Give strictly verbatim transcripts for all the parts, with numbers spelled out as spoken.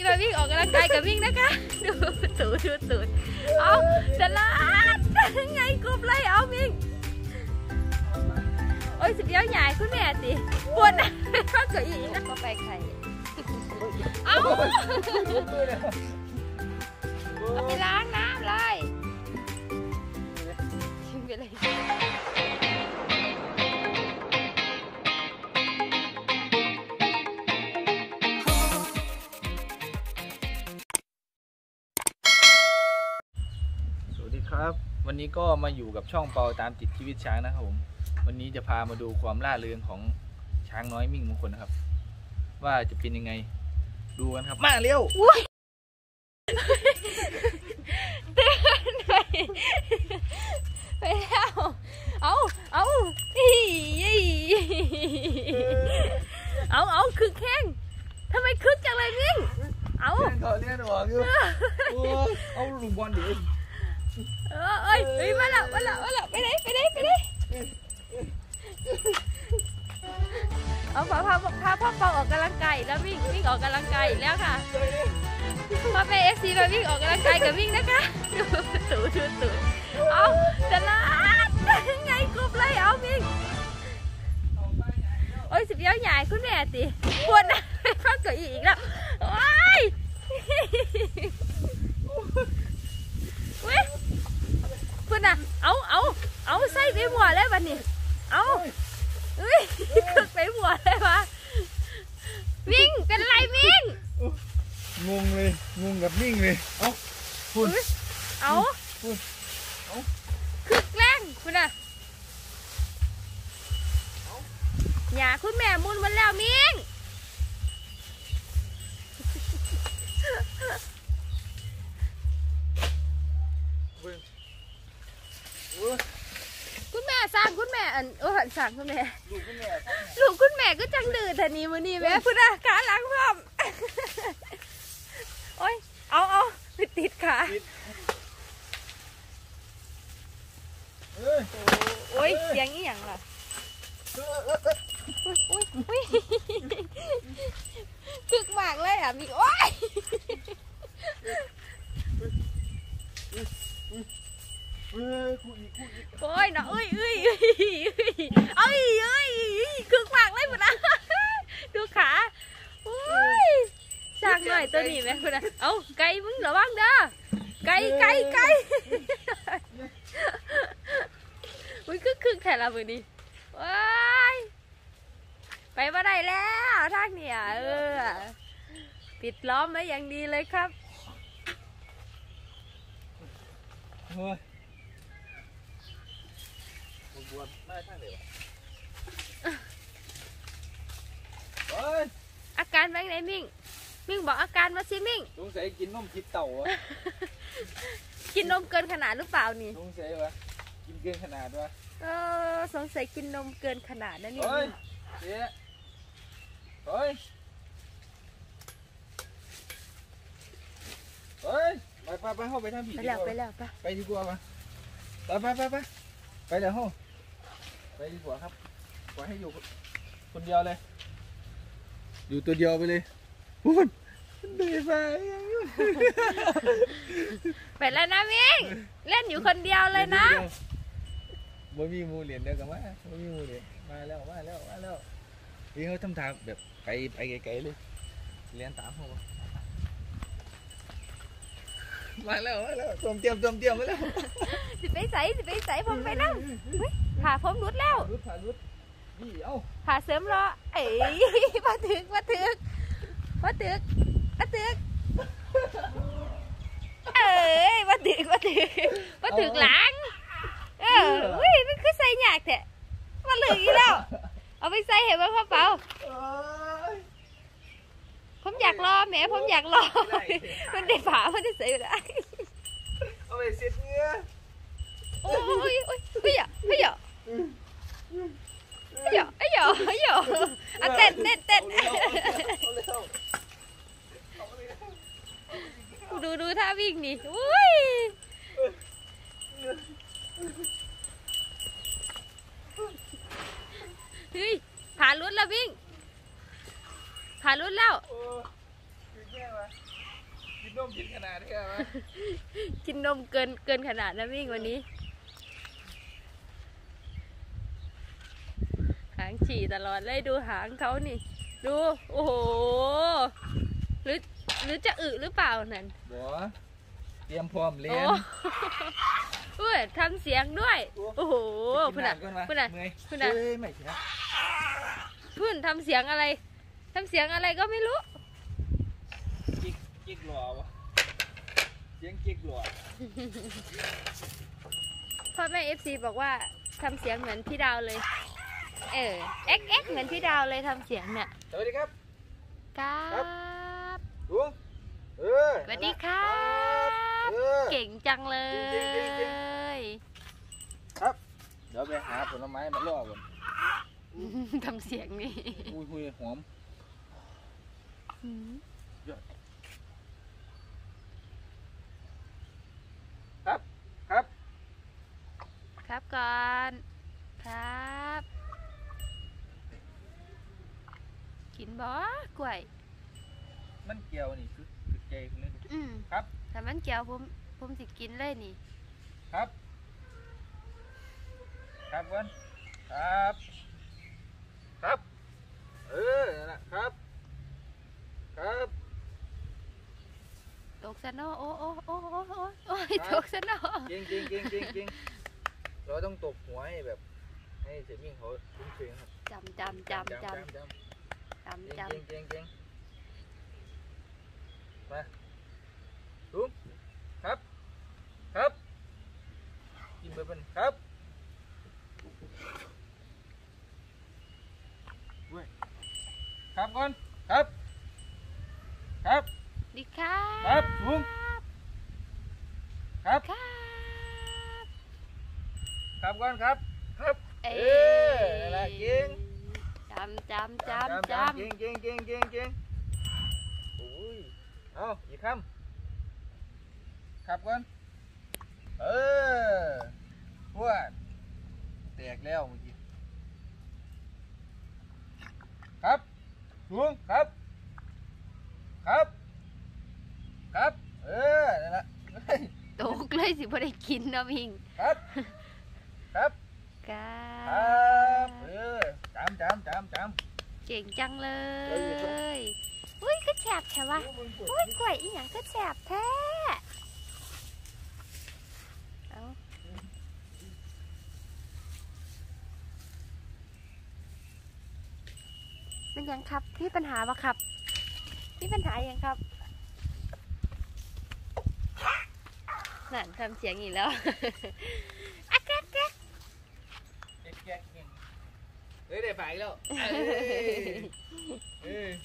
มาวิ่งออกกำลังกายกับวิ่งนะคะดูสูดดูสูดเอาจะลาดไงกรุบเลยเอาวิ่งโอ้ยสิบเดียวใหญ่คุณแม่สิปวดนะข้าเกิดอีกนะก็ไปไข่เอาเอาไปล้างน้ำเลยชิมไปเลยครับวันนี้ก็มาอยู่กับช่องเปาตามติดชีวิตช้างนะครับผมวันนี้จะพามาดูความล่าเริงของช้างน้อยมิ่งมงคลนะครับว่าจะเป็นยังไงดูกันครับมาเร็วเตือนหน่อยไปแล้วเอาเอาเอาเอาคึกแข้งทำไมคึกจังเลยมิ่งเอาเขาเล่นหวงอยู่เอาลูกบอลดิเออเอ้ยเฮ้ยมาแล้วมาแล้วมาแล้วไปไหนไปไหนไปไหนเอาพาพาพาพ่อเปาออกกำลังกายแล้ววิ่งวิ่งออกกำลังกายแล้วค่ะมาเป็นเอฟซีมาวิ่งออกกำลังกายกับวิ่งนะคะดูสูดดูสูดเอาจะลาดไงกรุบเลยเอาวิ่งโอ้ยสิบเดียวใหญ่คุณแม่สิปวดนะข้าเกิดอีกแล้วโอ้ยคุณน่ะเอาเอาเอาใส่ไปหัวเลยวันนี้เอาเฮ้ยคึกไปหัวเลยวะวิ่งเป็นไรวิ่งงงเลยงงกับวิ่งเลยเอาคุณเอาคึกแรงคุณน่ะอย่าคุณแม่มุนวันแล้วมิ่งคุณแม่สร้างคุณแม่อันเออสั่งคุณแม่ลูกคุณแม่ก็จังดื้อแต่นี้มือนี้แม่พุ่นอะขาหลังพร้อมโอ้ยเอาเอาติดขาโอ้ยเสียงนี่อย่างล่ะอุ้ยอุ้ยคึกมากเลยอ่ะมีโอ้ยโอ้ยเนาะเอ้ยเอ้ยเอ้ยเอ้ยเอ้ยคึกมากเลยพุ่นนะดูขาโอ้ยสร้างหน่อยตัวนี้ไหมพุ่นนะเอาไก่มึงระวังเด้อไก่ไก่ไก่อุ้ยคึกคึกแถละมือนี้ว้ายไปมาได้แล้วทางเนี่ยเออปิดล้อมไว้อย่างดีเลยครับอาการเป็นไงมิ่งมิ่งบอกอาการมาสิมิ่งสงสัยกินนมพิษเต่าอะกินนมเกินขนาดหรือเปล่านี่สงสัยวะกินเกินขนาดวะเออสงสัยกินนมเกินขนาดนั่นนี่เฮ้ยเจ๊เฮ้ยเฮ้ยไปไปไปเข้าไปทำผิดไปแล้วไปแล้วไปไปดีกว่ามาไปไปไปไปไปเดี๋ยวห้องไปดีกว่าครับปล่อยให้อยู่คนเดียวเลยอยู่ตัวเดียวไปเลยพูดดีไปไปแล้วนะมิ่งเล่นอยู่คนเดียวเลยนะบ่มีมูเหรียญเดียวกันมาบ่มีมูเหรียญมาแล้วมาแล้วมาแล้วนี่เขาทำทางแบบไปไปไกลๆเลยเรียนตามเขามาแล้วมาแล้วตวมเตรียมตวมเตรียมมาแล้วสิไปใส่สิไปใส่ผมไปนั่งผ่าผมรุดแล้วรุดผ่ารุดนี่เอ้าผ่าเสริมรอเอ้ยมาถึกมาถึกมาถึกมาถึกเอ้ยมาถึกมาถึกมาถึกหลังเอออุ้ยมันคือใส่หยากแท้มาเหลืออีกแล้วเอาไปใส่เห็นไหมพ่อเปาผมอยากรอแม่ผมอยากรอมันได้ผ่ามันได้ใส่ได้เอาไปเสียเนื้อโอ้ยโอ้ยเฮ้ยเฮ้ยเฮ้ยเฮ้ยเฮ้ยเฮ้ยอ่ะเต้นเต้นเต้นดูดูท่าวิ่งนี่อุ้ยเฮ้ยผ่าลุ้นแล้ววิ่งผ่าลุ้นแล้วนมกินขนาดนี้ครับกินนมเกินเกินขนาดนะวิ่งวันนี้หางฉี่ตลอดเลยดูหางเขานี่ดูโอ้โหหรือหรือจะอึหรือเปล่านั่นบัวเตรียมพร้อมเรียโอ้นเฮ้ยทำเสียงด้วยโอ้โหพุ่นอ่ะพุ่นอ่ะเมื่อยพุ่นอ่ะเอ้ยไม่ใช่พุ่นทำเสียงอะไรทำเสียงอะไรก็ไม่รู้จิกจิกหล่อวะเสียงจิกหล่อพ่อแม่เอฟซีบอกว่าทำเสียงเหมือนพี่ดาวเลยเออเอ็กเอ็กเหมือนพี่ดาวเลยทำเสียงเนี่ยสวัสดีครับครับลุงเออสวัสดีครับเออเก่งจังเลจริงจริงจริงยครับเดี๋ยวไปหาผลไม้มาล่อก่อนทำเสียงนี่อุ้ยหุยหอมอืมครับครับครับก่อนครับกินบ่กล้วยมันเกี่ยวนี่คือคือใจคนนี้อืมครับแต่มันเกี่ยวผมผมสิกินเลยนี่ครับครับก่อนครับครับเออนั่นแหละครับครับตกซะเนาะโอ้โอ้โอ้โอ้โอ้โอ้ยตกซะเนาะจริงจริงจริงจริงจริงเราต้องตบหัวให้แบบให้เสียมิ่งเขาคุ้นเคยครับจำจำจำจำจำจจำำจจริงจริงจริงมาลุงครับครับกินไปเป็นครับเว้ยครับก่อนครับครับำดีครับครับลุงครับครับครับก่อนครับครับเอ้เออนั่นแหละเก่งจำจำจำจเก่งเก่งเก่งเก่งเก่งโอ้ยเอาอีกคำครับก่อนเออพวดแตกแล้วเมื่อกี้ครับลุงครับครับครับเออนั่นแหละเฮ้ยำตกเลยสิพอได้กินเนาะพิงครับครับครัครับบเออจำจำจำจำเก่งจังเลยอุ้ยก็แฉบแฉวะอุ้ยกล้วยอีหยังก็แฉบแท้เอาเป็นยังครับพี่ปัญหาปะครับพี่ปัญหายังครับนั่นทำเสียงอีกแล้ว อะแก๊กแก๊กเก๊กแก๊กเงี้ยเฮ้ยได้ไปแล้วเอ้ย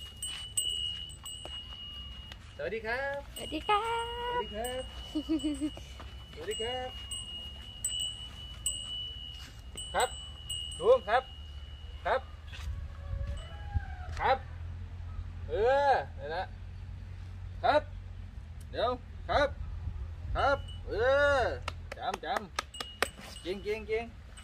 สวัสดีครับสวัสดีครัสวัสบดีครับ สวัสดีครับ ครับลุงครับ ครับ ครับ เออนี่นแหละครับ เดี๋ยว ครับ ครับ เออจำจำเก่งเก่งเก่ง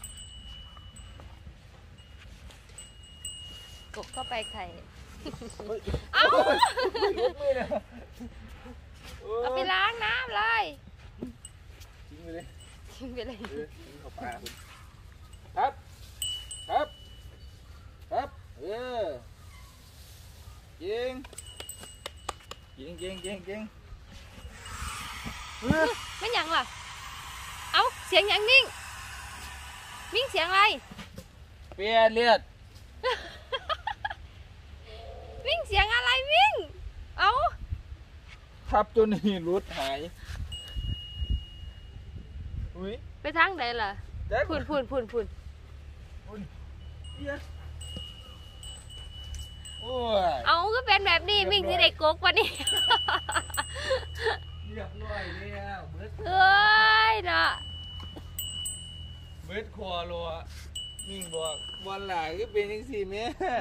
กบเข้าไปไข่เฮ้ยเอาโอ้ยลุกมือเนี่ยโอ้ยเอาไปล้างน้ำเลยทิ้งไปเลยทิ้งไปเลยเออทิ้งเข้าปากคุณครับ ครับ ครับ เออเก่งเก่งเก่งเก่งเก่งเออไม่หยังล่ะเอาเสียงหยังนิ่งมิ่งเสียงอะไรเปลี่ยนเลือดมิ่งเสียงอะไรมิ่งเอาทับจนนี่รุดหายอุ้ยไปทางไหนล่ะแจ็คพุ่นพุ่นพุ่นพุ่นพุ่นเหี้ยโอ้ยเอาก็เป็นแบบนี้มิ่งสิได้กกว่านี่เรียบร้อยแล้วเบิดเอ้ยเนาะเบิดคอรัวมิ่งบอกวันหลังก็เป็นยังสี่แม่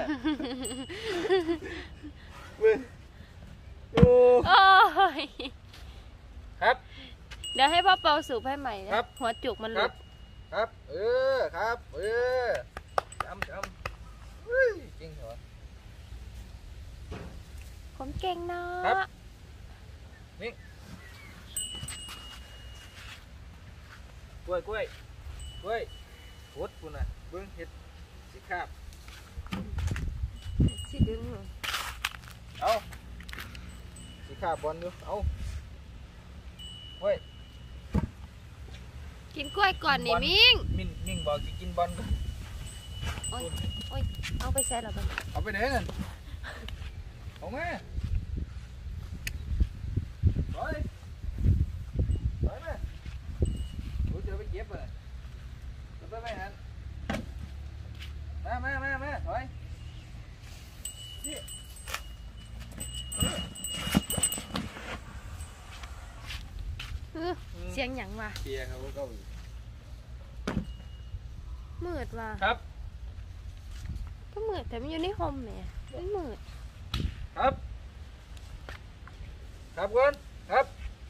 เบิดโอ้โอ้ยครับเดี๋ยวให้พ่อเปาสูบให้ใหม่นะครับ หัวจุกมันหคลุรับดครับ เออ ครับ เออจำจำเฮ้ยจริงเหรอผมเก่งเนาครับะนมิ่งกล้วยกล้วยกล้วยโคตรคุณน่ะเบิ้งเห็ดสิคาบสิดึงเอาสิคาบบอลดูเอาเว้ยกินกล้วยก่อนนี่มิ่งมิ่งมิ่งบอกจะกินบอลก่อนโอ้ยโอ้ยเอาไปใส่หรอบ้างเอาไปไหนนั่นเอามาถอยถอยมาดูเจอไปเก็บเลยจะไปไหนนั่นมามามามาถอยนี่เออเสียงหยังวะเกียร์ครับพวกเขามืดว่ะครับก็มืดแต่มันอยู่ในห้องแหม่มันมืดครับครับคุณครับ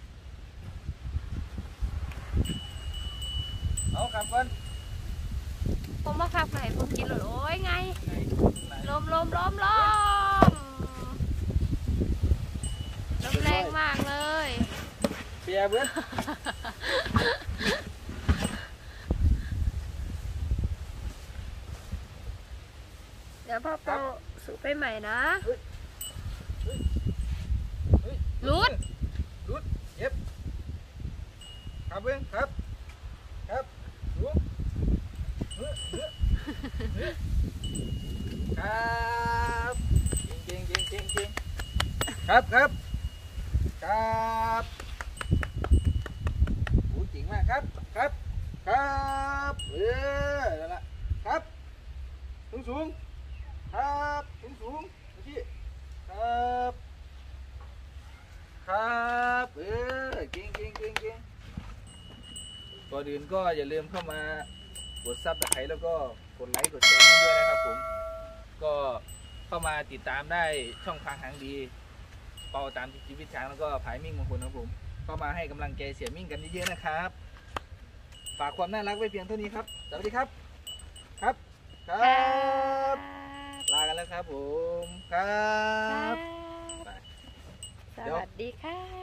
เอาครับคุณผมมาขับไก่ผมกินหรอโอ้ยไงลมลมลมลมลมแรงมากเลยเปียเบิ้ลเดี๋ยวพ่อโปสูบไปใหม่นะเฮ้ยรุดรุดเย็บครับเบิ้งครับครับรุดเฮ้ยเฮ้ยเฮ้ยครับเก่งเก่งเก่งเก่งครับครับครับโอ้เก่งมากครับครับครับเออนั่นแหละครับสูงสูงครับสูงสูงพี่ครับครับเออเก่งเก่งเก่งเก่งก่อนอื่นก็อย่าลืมเข้ามากดซับสไครต์แล้วก็กดไลค์กดแชร์ให้ด้วยนะครับผมก็เข้ามาติดตามได้ช่องทางหางดีเป่าตามชีวิตช้างแล้วก็ผายมิ่งมงคลครับผมเข้ามาให้กำลังใจเสียมิ่งกันเยอะๆนะครับฝากความน่ารักไว้เพียงเท่านี้ครับสวัสดีครับครับครับลากันแล้วครับผมครับสวัสดีค่ะ